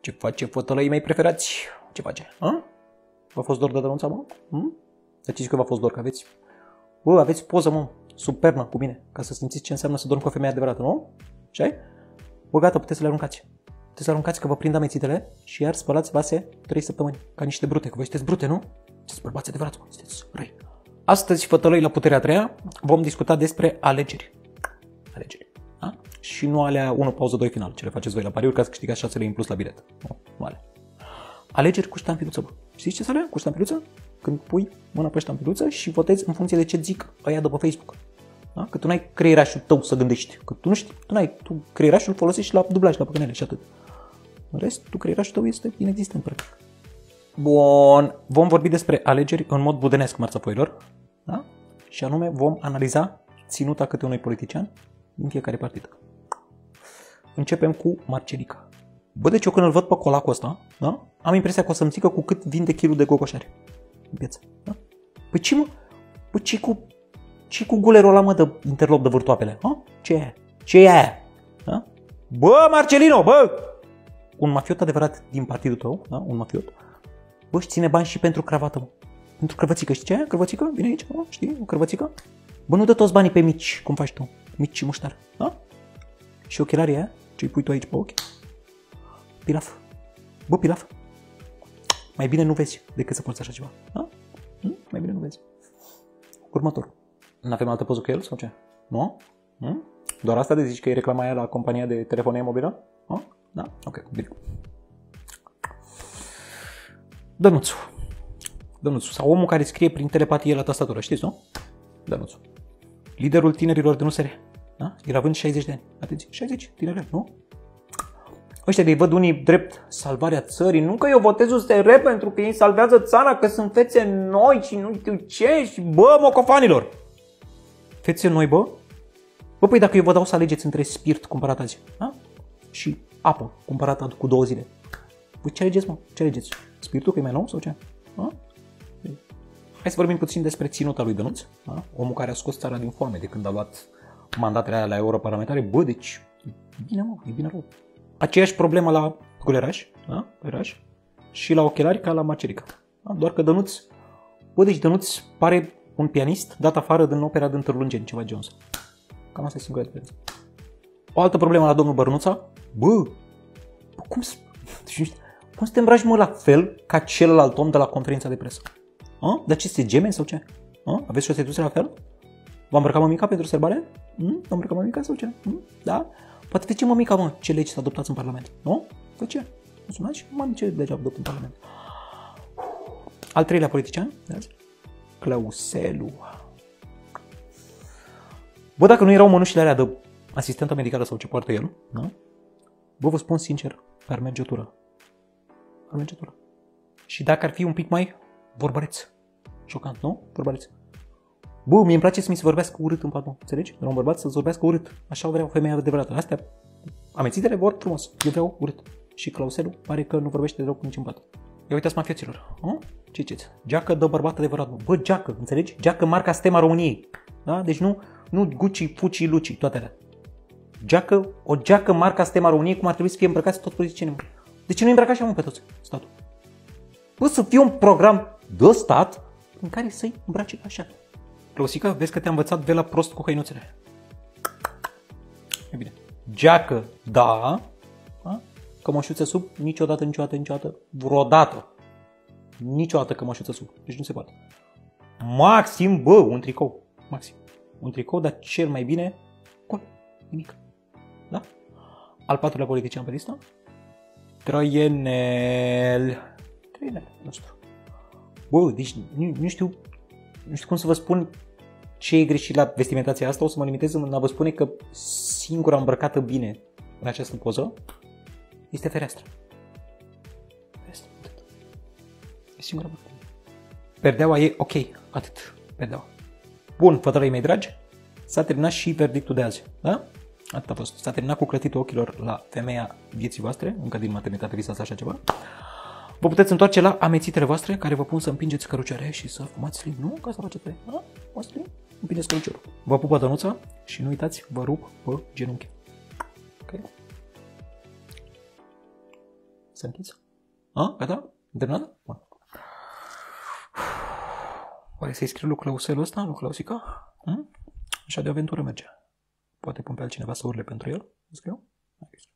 Ce face fătălăii mei preferați? Ce face? A? V-a fost dor de Dănuța, mă? Ziceți că v-a fost dor, că aveți... Bă, aveți poză, mă, superbă cu mine, ca să simțiți ce înseamnă să dormi cu o femeie adevărată, nu? Și ai? Bă, gata, puteți să le aruncați. Puteți să le aruncați că vă prind amețitele și iar spălați vase 3 săptămâni, ca niște brute, că voi sunteți brute, nu? Sunteți bărbați adevărați, mă, sunteți răi. Astăzi, fătălăi la puterea a treia, vom discuta despre alegeri. Alegeri. Da? Și nu alea 1 pauză 2 final, ce le faceți voi la pariuri ca să câștigați 6 lei în plus la bilet. Nu alea. Alegeri cu ștampiluță, bă. Știți ce să alea cu ștampiluță? Când pui mâna pe ștampiluță și votezi în funcție de ce zic ăia de pe Facebook. Da? Că tu n-ai creierașul tău să gândești. Că tu nu știi, tu creierașul folosești la dublaj, la păcănele și atât. În rest, creierașul tău este inexistent, practic. Bun, vom vorbi despre alegeri în mod budenesc, marțapoilor. Da? Și anume vom analiza ținuta câte unui politician din fiecare partid. Începem cu Marcelica. Bă, deci eu când îl văd pe colacul ăsta, da? Am impresia că o să-mi zică cu cât vinde kilul de gogoșare în piață. Da? Păi ce, mă? Păi ce cu gulerul ăla, mă, de interlop de vârtoapele? Ha? Ce e aia? Ce e aia? Da? Bă, Marcelino, bă! Un mafiot adevărat din partidul tău, da? Un mafiot, bă, își ține bani și pentru cravată, mă. Pentru crăvățică, știi ce e? Crăvățică? Vine aici, mă? Știi? O crăvățică? Bă, nu dă toți banii pe mici, cum faci tu. Mici și muștar, da? Și ochelarii aia, ce-i pui tu aici pe ochi? Pilaf. Bă, pilaf. Mai bine nu vezi decât să porți așa ceva. Da? Mai bine nu vezi. Următorul. N-avem altă poză cu el sau ce? Nu? Doar asta de zici că e reclama aia la compania de telefonie mobilă? Da? Ok, bine. Dănuțu. Sau omul care scrie prin telepatie la tastatură, știți, nu? Dănuțu. Liderul tinerilor din USR. Da? El având 60 de ani. Atenție, 60, tineri, nu? Ăștia de-i văd unii drept salvarea țării. Nu că eu votez USR pentru că ei salvează țara, că sunt fețe noi și nu știu ce. Și bă, mocofanilor! Fețe noi, bă? Bă, păi dacă eu vă dau să alegeți între spirit cumpărat azi, da? Și apă cumpărată cu 2 zile. Bă, ce alegeți, mă? Ce alegeți? Spiritul că e mai nou sau ce? Da? Hai să vorbim puțin despre ținuta lui Dănuț, da? Omul care a scos țara din foame de când a luat mandatele alea la europarlamentare. Bă, deci, e bine, mă, e bine rău. Aceeași problemă la guleraș, da? Guleraș, și la ochelari ca la Marcelica. Da? Doar că Dănuț, bă, deci Dănuț pare un pianist dat afară din opera din Târlungeni, ceva Jones. Cam asta e singura diferență. O altă problemă la domnul Bărnuța, bă, cum să te îmbraci, mă, la fel ca celălalt om de la conferința de presă? Dar ce, este gemeni sau ce? Aveți șosetuțe la fel? V-am îmbrăcat mămica pentru sărbare? V-am îmbrăcat mămica sau ce? Da? Poate de ce mămica, mă, ce legi să adoptați în Parlament? Nu? De ce? Nu sunați și mami ce legi adopt în Parlament? Al treilea politician? Clăuselu. Bă, dacă nu erau mănușile alea de asistentă medicală sau ce poartă el, da? Bă, vă spun sincer, ar merge tură. Ar merge tură. Și dacă ar fi un pic mai vorbăreț. Șocant, nu? Vorbăreț. Bă, mie îmi place să mi se vorbească urât în pat, nu? Înțelegi? De la un bărbat să-ți vorbească urât. Așa vreau o femeie adevărată. Astea, amețitele vor frumos. Eu vreau urât. Și Clauselu pare că nu vorbește deloc nici în pat. Ia uitați, mafioților. Ce ziceți? Geacă de bărbat adevărat. Bă, geacă, înțelegi? Geacă marca Stema României. Da? Deci nu Gucci, Fuci, Luci, toate alea. Geacă, o geacă marca Stema României, cum ar trebui să fie îmbrăcați toți politicienii. De ce nu îmbrăca așa, mă, pe toți, statul? Bă, să fie un program de stat în care să-i îmbrace așa. Clausica, vezi că te-a învățat vela prost cu hăinuțele. E bine. Geacă, da. Cămășuță sub, niciodată, vreodată. Niciodată cămășuță sub. Deci nu se poate. Maxim, bă, un tricou. Maxim. Un tricou, dar cel mai bine, gol, nimic. Da? Al patrulea politician pe listă? Trăienel nostru. Bă, deci nu știu cum să vă spun ce e greșit la vestimentația asta. O să mă limitez în a vă spune că singura îmbrăcată bine în această poză este fereastra. E singura îmbrăcată. Perdeaua e ok, atât. Perdeaua. Bun, fătălăii mei dragi, s-a terminat și verdictul de azi. Da? Atât a fost. S-a terminat cu clătitul ochilor la femeia vieții voastre, încă din maternitate visați așa ceva. Vă puteți întoarce la amețitele voastre care vă pun să împingeți cărucioare și să fumați slim, nu? Ca să faceți voi. Da? Fumați slim? Împingeți căruciorul. Vă pupă Dănuța și nu uitați, vă rup pe genunchi. Ok? Să închizi? Gata? Terminat? Bun. Oare să-i scriu lui Clauselul ăsta, lui Clausica? Așa de aventură merge. Poate pun pe altcineva să urle pentru el? Scriu?